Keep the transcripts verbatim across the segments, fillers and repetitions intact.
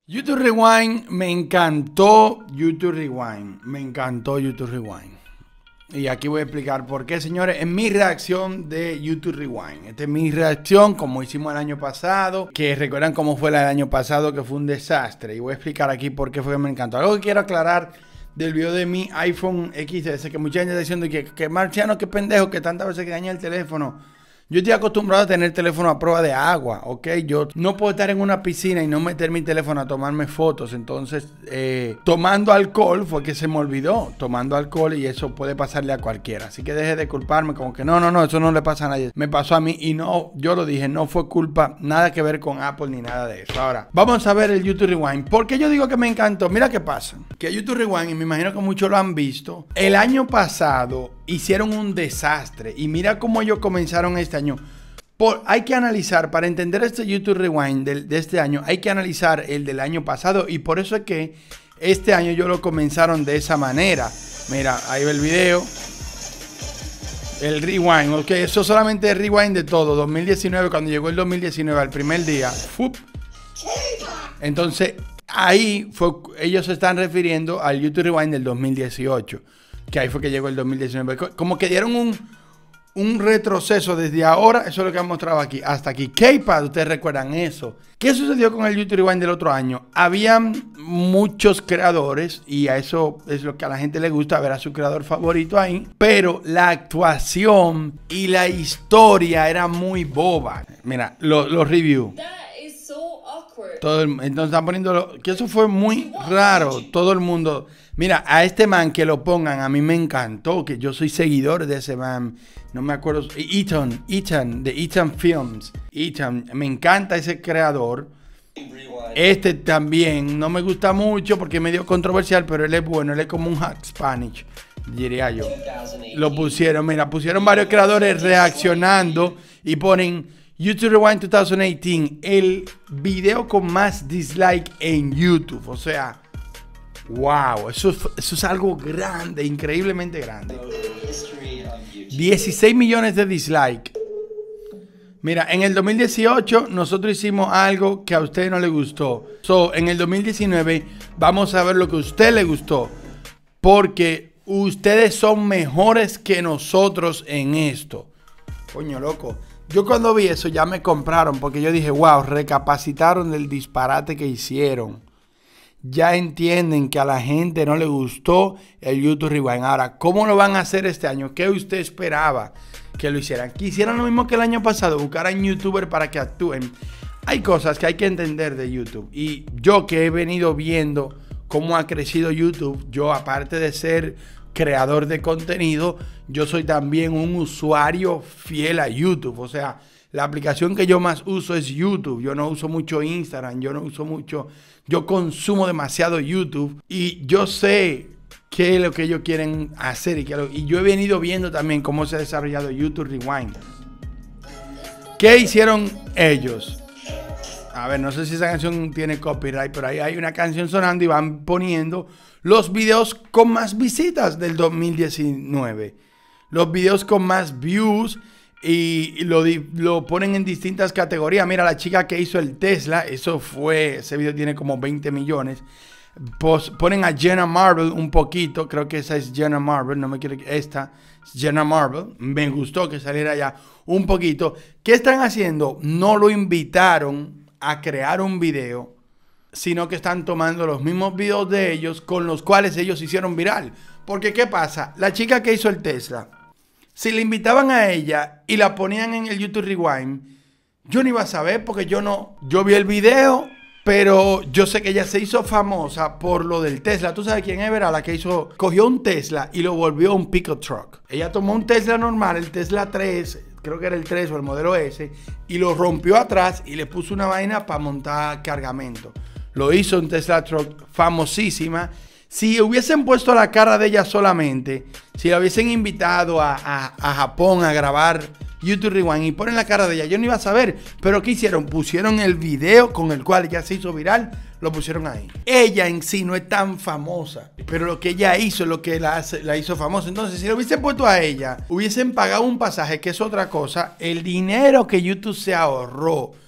YouTube Rewind, me encantó YouTube Rewind, me encantó YouTube Rewind. Y aquí voy a explicar por qué, señores, en mi reacción de YouTube Rewind. Esta es mi reacción, como hicimos el año pasado, que recuerdan cómo fue la del año pasado, que fue un desastre. Y voy a explicar aquí por qué fue que me encantó. Algo que quiero aclarar del video de mi iPhone equis ese, que mucha gente está diciendo que, que Marciano, qué pendejo, que tantas veces que daña el teléfono. Yo estoy acostumbrado a tener teléfono a prueba de agua, ¿ok? Yo no puedo estar en una piscina y no meter mi teléfono a tomarme fotos. Entonces, eh, tomando alcohol fue que se me olvidó. Tomando alcohol y eso puede pasarle a cualquiera. Así que deje de culparme como que no, no, no, eso no le pasa a nadie. Me pasó a mí y no, yo lo dije, no fue culpa, nada que ver con Apple ni nada de eso. Ahora, vamos a ver el YouTube Rewind. ¿Por qué yo digo que me encantó? Mira qué pasa. Que YouTube Rewind, y me imagino que muchos lo han visto, el año pasado hicieron un desastre. Y mira cómo ellos comenzaron este año. Por, hay que analizar, para entender este YouTube Rewind de, de este año, hay que analizar el del año pasado. Y por eso es que este año ellos lo comenzaron de esa manera. Mira, ahí va el video. El rewind, ok, eso solamente es rewind de todo. dos mil diecinueve, cuando llegó el dos mil diecinueve, al primer día. ¡Fup! Entonces, ahí fue, ellos se están refiriendo al YouTube Rewind del dos mil dieciocho. Que ahí fue que llegó el dos mil diecinueve. Como que dieron un, un retroceso desde ahora. Eso es lo que han mostrado aquí. Hasta aquí. K-Pad, ustedes recuerdan eso. ¿Qué sucedió con el YouTube Rewind del otro año? Habían muchos creadores. Y a eso es lo que a la gente le gusta, ver a su creador favorito ahí. Pero la actuación y la historia era muy boba. Mira, los lo reviews. Todo el, entonces están poniendo que eso fue muy raro. Todo el mundo. Mira, a este man que lo pongan, a mí me encantó, que yo soy seguidor de ese man. No me acuerdo. Ethan, Ethan, de Ethan Films. Ethan, me encanta ese creador. Este también, no me gusta mucho porque es medio controversial, pero él es bueno, él es como un hack Spanish, diría yo. Lo pusieron, mira, pusieron varios creadores reaccionando y ponen YouTube Rewind dos mil dieciocho, el video con más dislike en YouTube. O sea, wow, eso, eso es algo grande, increíblemente grande. dieciséis millones de dislike. Mira, en el dos mil dieciocho nosotros hicimos algo que a usted no le gustó. So, en el dos mil diecinueve vamos a ver lo que a usted le gustó. Porque ustedes son mejores que nosotros en esto. Coño, loco. Yo cuando vi eso ya me compraron porque yo dije, wow, recapacitaron del disparate que hicieron. Ya entienden que a la gente no le gustó el YouTube Rewind. Ahora, ¿cómo lo van a hacer este año? ¿Qué usted esperaba que lo hicieran? Que hicieran lo mismo que el año pasado, buscaran YouTubers para que actúen. Hay cosas que hay que entender de YouTube. Y yo que he venido viendo cómo ha crecido YouTube, yo aparte de ser creador de contenido, yo soy también un usuario fiel a YouTube. O sea, la aplicación que yo más uso es YouTube. Yo no uso mucho Instagram, yo no uso mucho, yo consumo demasiado YouTube y yo sé qué es lo que ellos quieren hacer y, que lo, y yo he venido viendo también cómo se ha desarrollado YouTube Rewind. ¿Qué hicieron ellos? A ver, no sé si esa canción tiene copyright, pero ahí hay una canción sonando y van poniendo los videos con más visitas del dos mil diecinueve. Los videos con más views y lo, lo ponen en distintas categorías. Mira, la chica que hizo el Tesla, eso fue, ese video tiene como veinte millones. Pues ponen a Jenna Marble un poquito, creo que esa es Jenna Marble, no me quiero, esta es Jenna Marble. Me gustó que saliera ya un poquito. ¿Qué están haciendo? No lo invitaron a crear un video, sino que están tomando los mismos videos de ellos con los cuales ellos hicieron viral. Porque ¿qué pasa? La chica que hizo el Tesla, si le invitaban a ella y la ponían en el YouTube Rewind, yo no iba a saber porque yo no, yo vi el video, pero yo sé que ella se hizo famosa por lo del Tesla. ¿Tú sabes quién es, verdad? La que hizo, cogió un Tesla y lo volvió un pickup truck. Ella tomó un Tesla normal, el Tesla tres, creo que era el tres o el modelo S, y lo rompió atrás y le puso una vaina para montar cargamento. Lo hizo un Tesla Truck famosísima. Si hubiesen puesto la cara de ella solamente, si la hubiesen invitado a, a, a Japón a grabar YouTube Rewind y ponen la cara de ella, yo no iba a saber. Pero ¿qué hicieron? Pusieron el video con el cual ella se hizo viral, lo pusieron ahí. Ella en sí no es tan famosa, pero lo que ella hizo es lo que la, hace, la hizo famosa. Entonces, si lo hubiesen puesto a ella, hubiesen pagado un pasaje, que es otra cosa. El dinero que YouTube se ahorró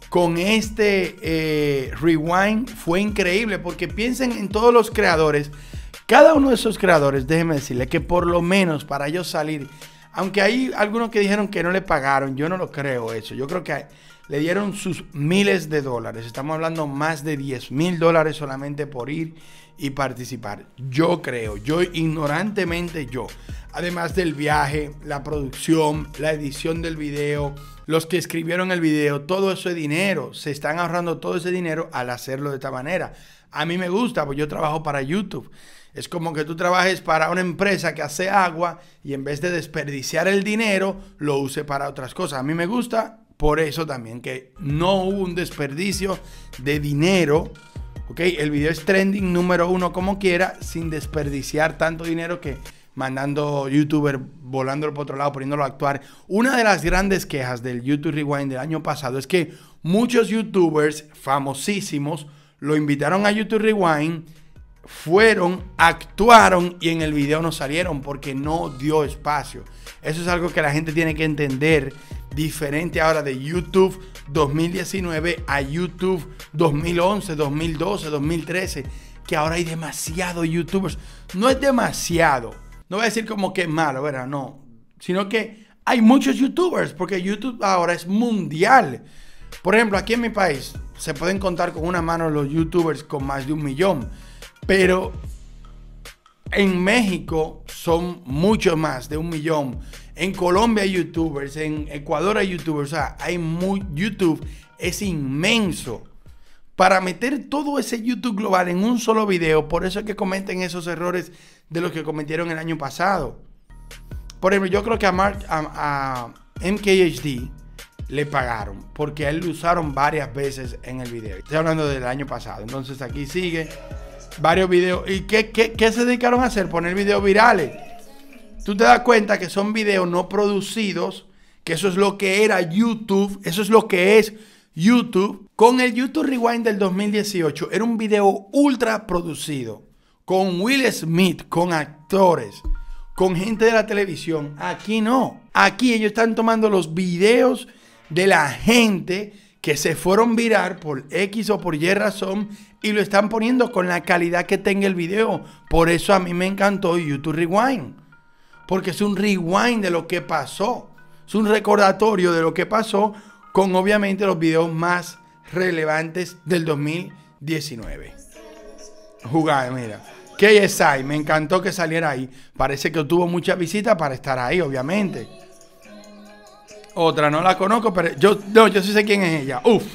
con este eh, rewind fue increíble, porque piensen en todos los creadores. Cada uno de esos creadores, déjenme decirles que por lo menos para ellos salir, aunque hay algunos que dijeron que no le pagaron, yo no lo creo eso. Yo creo que le dieron sus miles de dólares. Estamos hablando más de diez mil dólares solamente por ir y participar. Yo creo, yo ignorantemente yo. Además del viaje, la producción, la edición del video, los que escribieron el video, todo eso es dinero. Se están ahorrando todo ese dinero al hacerlo de esta manera. A mí me gusta, porque yo trabajo para YouTube. Es como que tú trabajes para una empresa que hace agua y en vez de desperdiciar el dinero, lo use para otras cosas. A mí me gusta por eso también, que no hubo un desperdicio de dinero. ¿Ok? El video es trending número uno como quiera, sin desperdiciar tanto dinero que mandando youtuber, volándolo por otro lado, poniéndolo a actuar. Una de las grandes quejas del YouTube Rewind del año pasado es que muchos youtubers famosísimos lo invitaron a YouTube Rewind, fueron, actuaron y en el video no salieron porque no dio espacio. Eso es algo que la gente tiene que entender, diferente ahora de YouTube dos mil diecinueve a YouTube dos mil once, dos mil doce, dos mil trece, que ahora hay demasiados youtubers. No es demasiado, no voy a decir como que es malo, ¿verdad? No, sino que hay muchos youtubers, porque YouTube ahora es mundial. Por ejemplo, aquí en mi país se pueden contar con una mano los youtubers con más de un millón, pero en México son mucho más de un millón. En Colombia hay youtubers, en Ecuador hay youtubers, o sea, hay muy, YouTube es inmenso. Para meter todo ese YouTube global en un solo video, por eso es que cometen esos errores de los que cometieron el año pasado. Por ejemplo, yo creo que a, Mark, a, a M K H D le pagaron, porque a él lo usaron varias veces en el video. Estoy hablando del año pasado. Entonces aquí sigue varios videos. ¿Y qué, qué, qué se dedicaron a hacer? Poner videos virales. Tú te das cuenta que son videos no producidos, que eso es lo que era YouTube, eso es lo que es YouTube. Con el YouTube Rewind del dos mil dieciocho era un video ultra producido, con Will Smith, con actores, con gente de la televisión. Aquí no. Aquí ellos están tomando los videos de la gente que se fueron viral por X o por Y razón y lo están poniendo con la calidad que tenga el video. Por eso a mí me encantó YouTube Rewind, porque es un rewind de lo que pasó. Es un recordatorio de lo que pasó, con obviamente los videos más relevantes del dos mil diecinueve. Jugar, mira. K S I, me encantó que saliera ahí. Parece que tuvo muchas visitas para estar ahí, obviamente. Otra no la conozco, pero yo, no, yo sí sé quién es ella. Uf.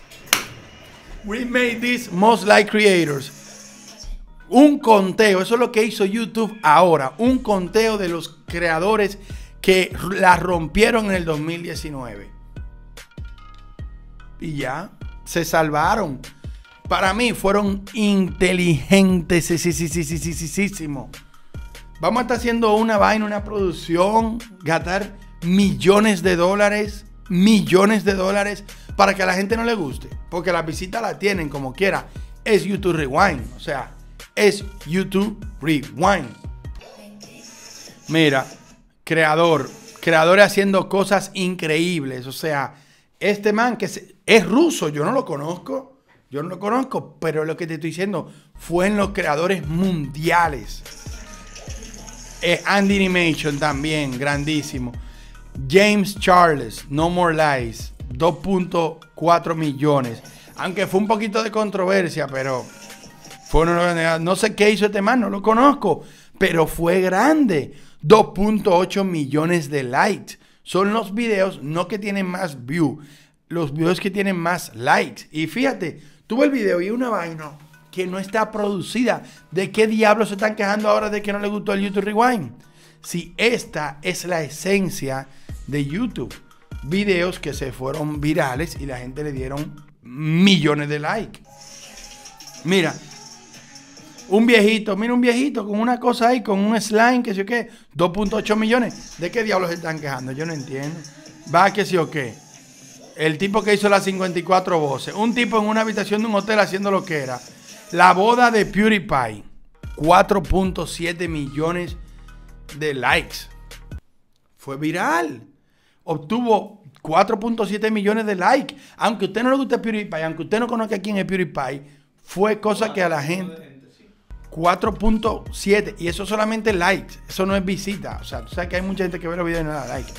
We made this most like creators. Un conteo, eso es lo que hizo YouTube ahora. Un conteo de los creadores que la rompieron en el dos mil diecinueve. Y ya, se salvaron. Para mí fueron inteligentes. Sí, sí, sí, sí, sí, sí, sí, sí. Vamos a estar haciendo una vaina, una producción, gastar millones de dólares, millones de dólares para que a la gente no le guste. Porque las visitas la tienen como quiera. Es YouTube Rewind, o sea, es YouTube Rewind. Mira, creador, creadores haciendo cosas increíbles. O sea, este man que se, es ruso, yo no lo conozco. Yo no lo conozco, pero lo que te estoy diciendo fue en los creadores mundiales. Eh, Andy Animation también, grandísimo. James Charles, No More Lies, dos punto cuatro millones. Aunque fue un poquito de controversia, pero fue una, no sé qué hizo este man, no lo conozco, pero fue grande. dos punto ocho millones de likes. Son los videos no que tienen más views, los videos que tienen más likes. Y fíjate, tuve el video y una vaina que no está producida. ¿De qué diablos se están quejando ahora de que no les gustó el YouTube Rewind? Si esta es la esencia de YouTube. Videos que se fueron virales y la gente le dieron millones de likes. Mira, un viejito, mira un viejito con una cosa ahí, con un slime, que sé o qué, dos punto ocho millones. ¿De qué diablos se están quejando? Yo no entiendo. Va que sí o qué. El tipo que hizo las cincuenta y cuatro voces. Un tipo en una habitación de un hotel haciendo lo que era. La boda de PewDiePie. cuatro punto siete millones de likes. Fue viral. Obtuvo cuatro punto siete millones de likes. Aunque a usted no le guste PewDiePie, aunque usted no conozca quién es PewDiePie, fue cosa que a la gente... cuatro punto siete. Y eso solamente likes. Eso no es visita. O sea, tú sabes que hay mucha gente que ve los videos y no da like.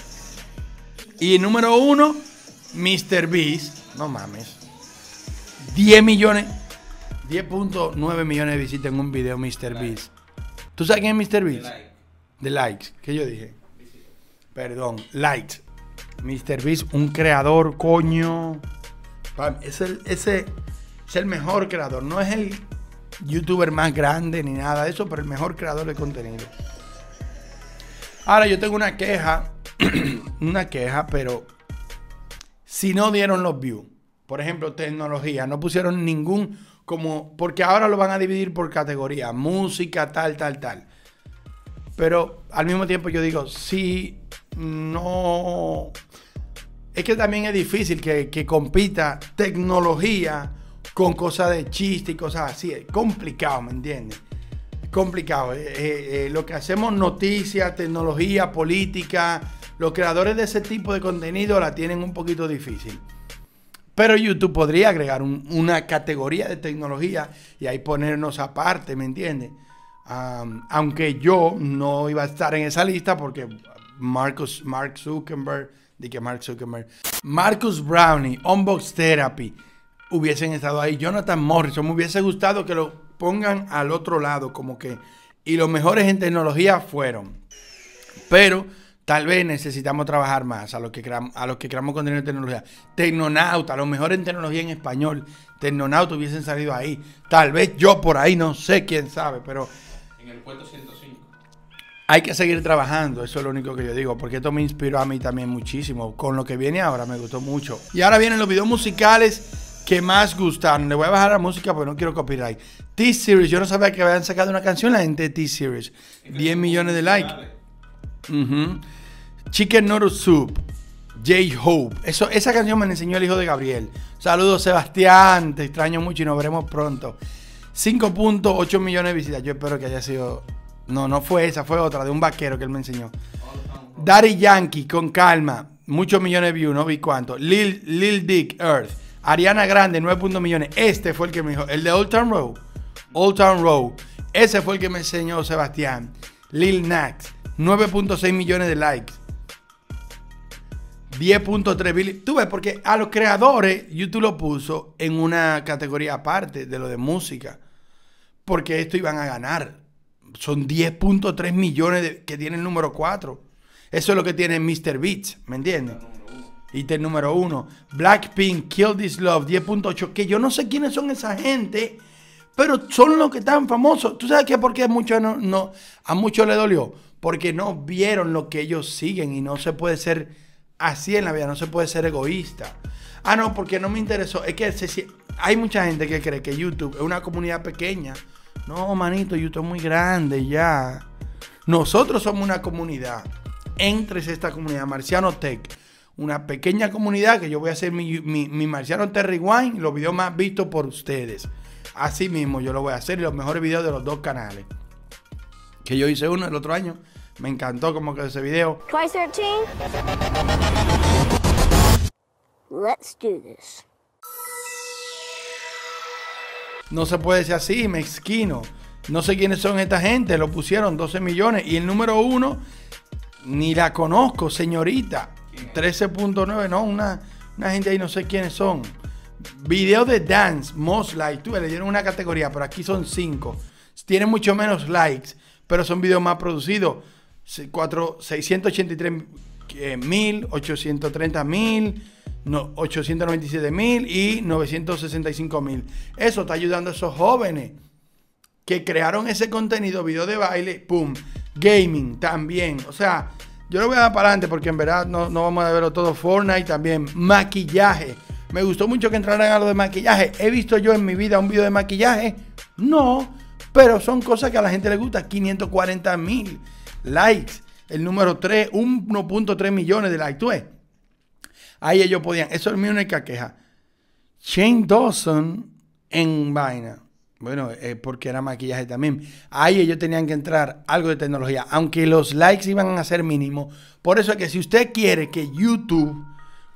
Y número uno, MrBeast. No mames. diez millones. diez punto nueve millones de visitas en un video MrBeast. ¿Tú sabes quién es MrBeast? De, like. de likes. ¿Qué yo dije? Visita. Perdón. Likes. MrBeast, un creador, coño. Es el, ese, es el mejor creador. No es el youtuber más grande ni nada de eso, pero el mejor creador de contenido. Ahora yo tengo una queja. Una queja, pero si no dieron los views, por ejemplo, tecnología, no pusieron ningún, como, porque ahora lo van a dividir por categoría, música, tal, tal, tal. Pero al mismo tiempo yo digo, si no, es que también es difícil que, que compita tecnología con cosas de chiste y cosas así. Es complicado, ¿me entiendes? Complicado. Eh, eh, eh, lo que hacemos, noticias, tecnología, política, los creadores de ese tipo de contenido la tienen un poquito difícil. Pero YouTube podría agregar un, una categoría de tecnología y ahí ponernos aparte, ¿me entiendes? Um, aunque yo no iba a estar en esa lista porque Marcus, Mark Zuckerberg, di que Mark Zuckerberg, Marcus Brownie, Unbox Therapy hubiesen estado ahí. Jonathan Morrison, me hubiese gustado que lo pongan al otro lado, como que, y los mejores en tecnología fueron. Pero tal vez necesitamos trabajar más a los que creamos, a los que creamos contenido de tecnología. Tecnonauta, a lo mejor en tecnología en español, Tecnonauta hubiesen salido ahí. Tal vez yo por ahí, no sé, quién sabe, pero en el puesto ciento cinco. Hay que seguir trabajando, eso es lo único que yo digo, porque esto me inspiró a mí también muchísimo. Con lo que viene ahora me gustó mucho. Y ahora vienen los videos musicales que más gustaron. Le voy a bajar la música porque no quiero copyright. T-Series, yo no sabía que habían sacado una canción la gente de T-Series. diez millones de likes. Uh-huh. Chicken Noodle Soup, J-Hope. Eso, esa canción me la enseñó el hijo de Gabriel. Saludos, Sebastián. Te extraño mucho y nos veremos pronto. cinco punto ocho millones de visitas. Yo espero que haya sido... No, no fue esa, fue otra de un vaquero que él me enseñó. Daddy Yankee, con calma. Muchos millones de views, no vi cuánto. Lil, Lil Dick, Earth. Ariana Grande, nueve punto millones. Este fue el que me dijo. El de Old Town Road. Old Town Road. Ese fue el que me enseñó Sebastián. Lil Nas, nueve punto seis millones de likes. diez punto tres billones. Tú ves, porque a los creadores YouTube lo puso en una categoría aparte de lo de música. Porque esto iban a ganar. Son diez punto tres millones de, que tiene el número cuatro. Eso es lo que tiene MrBeast, ¿me entiendes? Y el número uno. Blackpink, Kill This Love, diez punto ocho. Que yo no sé quiénes son esa gente, pero son los que están famosos. ¿Tú sabes qué? Porque a muchos no, no, a muchos le dolió. Porque no vieron lo que ellos siguen y no se puede ser así en la vida, no se puede ser egoísta. Ah, no, porque no me interesó. Es que se, hay mucha gente que cree que YouTube es una comunidad pequeña. No, manito, YouTube es muy grande ya. Nosotros somos una comunidad. Entres a esta comunidad, Marciano Tech. Una pequeña comunidad que yo voy a hacer mi, mi, mi Marciano Tech Rewind, los videos más vistos por ustedes. Así mismo yo lo voy a hacer y los mejores videos de los dos canales. Que yo hice uno el otro año. Me encantó como quedó ese video. twice thirteen. Let's do this. No se puede ser así, mezquino. No sé quiénes son esta gente. Lo pusieron doce millones. Y el número uno, ni la conozco, señorita. trece punto nueve, no, una, una gente ahí, no sé quiénes son. Video de dance, most likes. Tú le dieron una categoría, pero aquí son cinco. Tienen mucho menos likes, pero son videos más producidos. seiscientos ochenta y tres mil, ochocientos treinta mil, no, ochocientos noventa y siete mil y novecientos sesenta y cinco mil. Eso está ayudando a esos jóvenes que crearon ese contenido, video de baile, pum, gaming también. O sea, yo lo voy a dar para adelante porque en verdad no, no vamos a verlo todo. Fortnite también, maquillaje. Me gustó mucho que entraran a lo de maquillaje. ¿He visto yo en mi vida un video de maquillaje? No, pero son cosas que a la gente le gusta. quinientos cuarenta mil likes. El número tres, uno punto tres millones de likes. ¿Tú ves? Ahí ellos podían. Eso es mi única queja. Shane Dawson en vaina. Bueno, eh, porque era maquillaje también. Ahí ellos tenían que entrar algo de tecnología. Aunque los likes iban a ser mínimos. Por eso es que si usted quiere que YouTube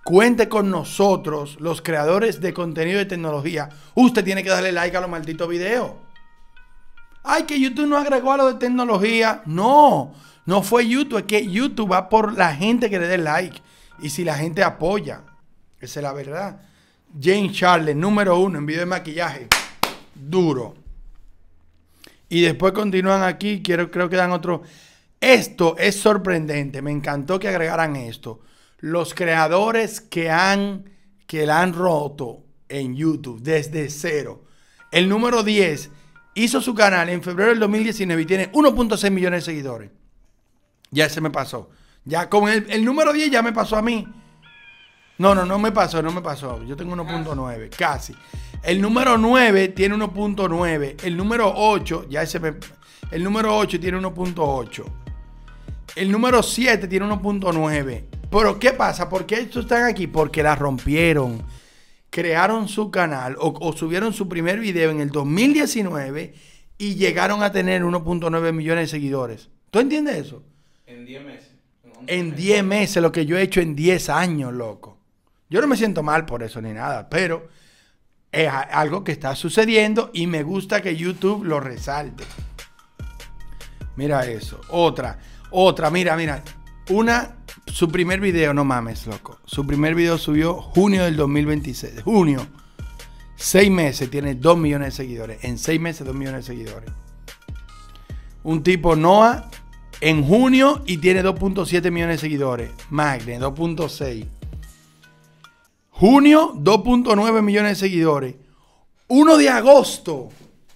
Cuente con nosotros, los creadores de contenido de tecnología. Usted tiene que darle like a los malditos videos. Ay, que YouTube no agregó a lo de tecnología. No, no fue YouTube. Es que YouTube va por la gente que le dé like. Y si la gente apoya. Esa es la verdad. James Charles, número uno en video de maquillaje. Duro. Y después continúan aquí. Quiero, creo que dan otro. Esto es sorprendente. Me encantó que agregaran esto. Los creadores que han, que la han roto en YouTube desde cero. El número diez hizo su canal en febrero del dos mil diecinueve y tiene uno punto seis millones de seguidores. Ya se me pasó. Ya con el, el número diez ya me pasó a mí. No, no, no me pasó, no me pasó. Yo tengo uno punto nueve, casi. El número nueve tiene uno punto nueve. El número ocho, ya ese me, el número ocho tiene uno punto ocho. El número siete tiene uno punto nueve. Pero ¿qué pasa? ¿Por qué estos están aquí? Porque la rompieron. Crearon su canal o, o subieron su primer video en el dos mil diecinueve y llegaron a tener uno punto nueve millones de seguidores. ¿Tú entiendes eso? En diez meses. En diez meses, lo que yo he hecho en diez años, loco. Yo no me siento mal por eso ni nada, pero es algo que está sucediendo y me gusta que YouTube lo resalte. Mira eso. Otra, otra, mira, mira. Una, su primer video, no mames, loco. Su primer video subió junio del dos mil veintiséis. Junio. Seis meses, tiene dos millones de seguidores. En seis meses, dos millones de seguidores. Un tipo Noah en junio y tiene dos punto siete millones de seguidores. Magne, dos punto seis. Junio, dos punto nueve millones de seguidores. uno de agosto.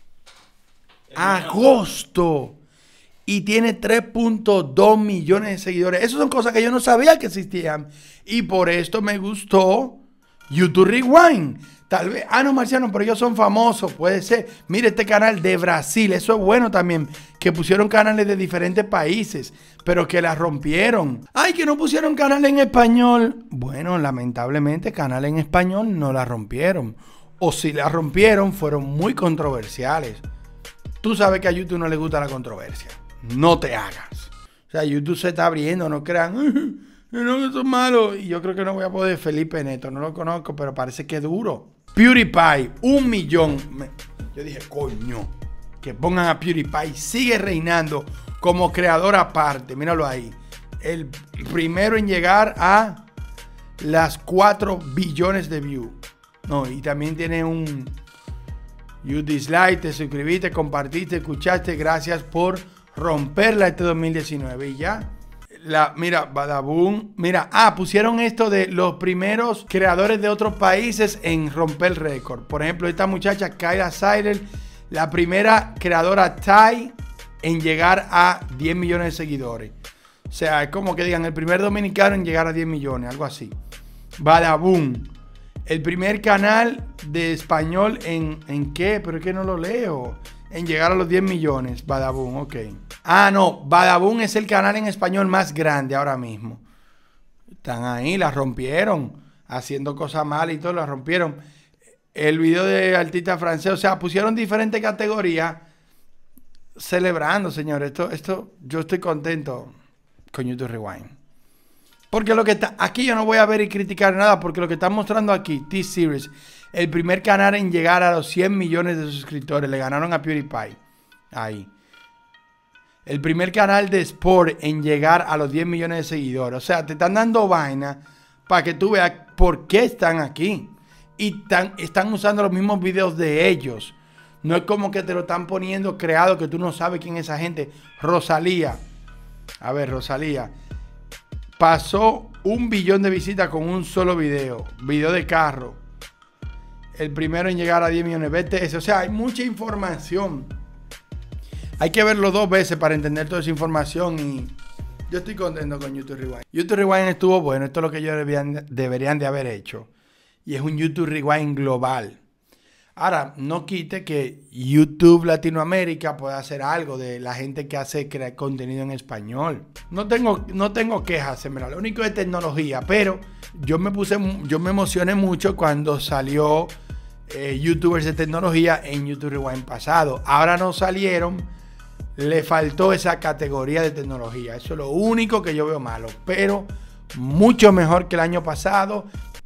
Agosto. Y tiene tres punto dos millones de seguidores. Esas son cosas que yo no sabía que existían. Y por esto me gustó YouTube Rewind. Tal vez, ah no, Marciano, pero ellos son famosos, puede ser. Mire este canal de Brasil, eso es bueno también. Que pusieron canales de diferentes países, pero que la rompieron. Ay, que no pusieron canal en español. Bueno, lamentablemente canal en español no la rompieron. O si la rompieron, fueron muy controversiales. Tú sabes que a YouTube no le gusta la controversia. No te hagas. O sea, YouTube se está abriendo, no crean. No, que son malos. Y yo creo que no voy a poder. Felipe Neto, no lo conozco, pero parece que es duro. PewDiePie, un millón. Yo dije, coño, que pongan a PewDiePie. Sigue reinando como creador aparte. Míralo ahí. El primero en llegar a las cuatro billones de views. No, y también tiene un You dislike, te suscribiste, compartiste, escuchaste. Gracias por romperla este dos mil diecinueve. Y ya. La, mira, Badaboom. Mira, ah, pusieron esto de los primeros creadores de otros países en romper el récord. Por ejemplo, esta muchacha, Kyla Sider, la primera creadora Thai en llegar a diez millones de seguidores. O sea, es como que digan, el primer dominicano en llegar a diez millones, algo así. Badaboom. El primer canal de español en, ¿en qué? Pero es que no lo leo. En llegar a los diez millones. Badaboom, ok. Ah, no. Badaboom es el canal en español más grande ahora mismo. Están ahí, la rompieron. Haciendo cosas malas y todo, la rompieron. El video de artista francés, o sea, pusieron diferentes categorías. Celebrando, señores. Esto, esto, yo estoy contento con YouTube Rewind. Porque lo que está aquí yo no voy a ver y criticar nada, porque lo que están mostrando aquí, T-Series, el primer canal en llegar a los cien millones de suscriptores, le ganaron a PewDiePie. Ahí. El primer canal de Sport en llegar a los diez millones de seguidores. O sea, te están dando vaina para que tú veas por qué están aquí. Y tan, están usando los mismos videos de ellos. No es como que te lo están poniendo creado que tú no sabes quién es esa gente. Rosalía. A ver, Rosalía. Pasó un billón de visitas con un solo video. Video de carro. El primero en llegar a diez millones. Vete ese. O sea, hay mucha información. Hay que verlo dos veces para entender toda esa información. Y yo estoy contento con YouTube Rewind. YouTube Rewind estuvo bueno. Esto es lo que ellos deberían, deberían de haber hecho. Y es un YouTube Rewind global. Ahora, no quite que YouTube Latinoamérica pueda hacer algo de la gente que hace crear contenido en español. No tengo, no tengo quejas, en verdad. Lo único es tecnología, pero yo me puse, yo me emocioné mucho cuando salió eh, YouTubers de tecnología en YouTube Rewind pasado. Ahora no salieron, le faltó esa categoría de tecnología. Eso es lo único que yo veo malo, pero mucho mejor que el año pasado.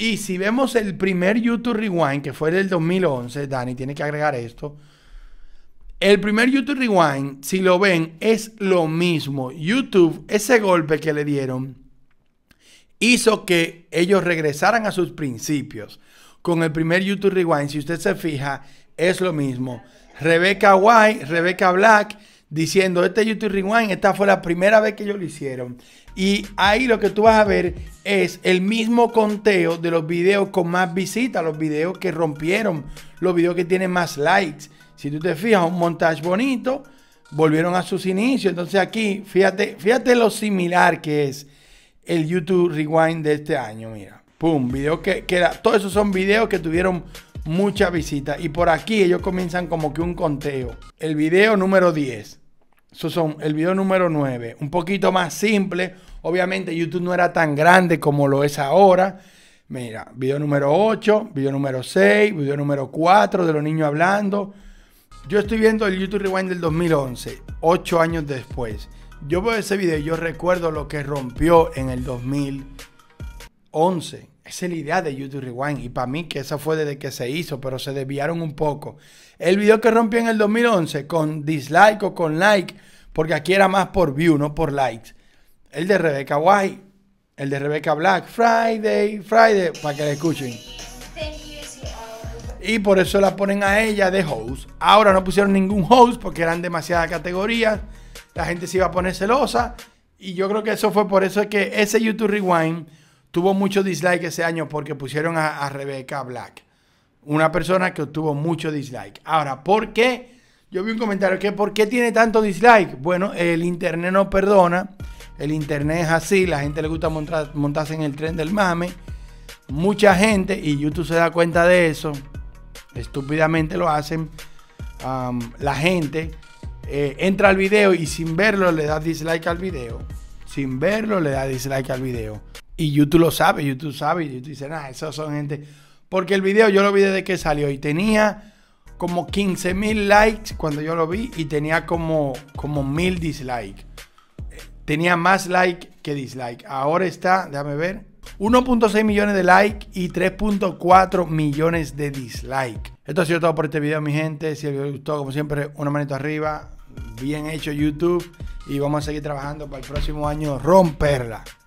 Y si vemos el primer YouTube Rewind, que fue del dos mil once, Dani, tiene que agregar esto. El primer YouTube Rewind, si lo ven, es lo mismo. YouTube, ese golpe que le dieron, hizo que ellos regresaran a sus principios. Con el primer YouTube Rewind, si usted se fija, es lo mismo. Rebecca White, Rebecca Black, diciendo, este YouTube Rewind, esta fue la primera vez que ellos lo hicieron. Y ahí lo que tú vas a ver es el mismo conteo de los videos con más visitas, los videos que rompieron, los videos que tienen más likes. Si tú te fijas, un montaje bonito, volvieron a sus inicios. Entonces aquí, fíjate, fíjate lo similar que es el YouTube Rewind de este año, mira. Pum, video que, que era, todos esos son videos que tuvieron muchas visitas. Y por aquí ellos comienzan como que un conteo. El video número diez. Esos son el video número nueve. Un poquito más simple. Obviamente YouTube no era tan grande como lo es ahora. Mira, video número ocho, video número seis, video número cuatro de los niños hablando. Yo estoy viendo el YouTube Rewind del dos mil once, ocho años después. Yo veo ese video y yo recuerdo lo que rompió en el dos mil once. Esa es la idea de YouTube Rewind. Y para mí que esa fue desde que se hizo, pero se desviaron un poco. El video que rompió en el dos mil once con dislike o con like, porque aquí era más por view, no por likes. El de Rebecca White, el de Rebecca Black, Friday, Friday, para que la escuchen. Y por eso la ponen a ella de host. Ahora no pusieron ningún host porque eran demasiadas categorías. La gente se iba a poner celosa. Y yo creo que eso fue por eso que ese YouTube Rewind tuvo mucho dislike ese año, porque pusieron a, a Rebecca Black. Una persona que obtuvo mucho dislike. Ahora, ¿por qué? Yo vi un comentario que ¿por qué tiene tanto dislike? Bueno, el internet no perdona. El internet es así. La gente le gusta montar, montarse en el tren del mame. Mucha gente, y YouTube se da cuenta de eso, estúpidamente lo hacen. Um, la gente eh, entra al video y sin verlo le da dislike al video. Sin verlo le da dislike al video. Y YouTube lo sabe, YouTube sabe. Y YouTube dice, nah, esos son gente. Porque el video yo lo vi desde que salió y tenía como quince mil likes cuando yo lo vi y tenía como, como mil dislikes. Tenía más like que dislike. Ahora está, déjame ver, uno punto seis millones de likes y tres punto cuatro millones de dislikes. Esto ha sido todo por este video, mi gente. Si les gustó, como siempre, una manito arriba. Bien hecho YouTube. Y vamos a seguir trabajando para el próximo año romperla.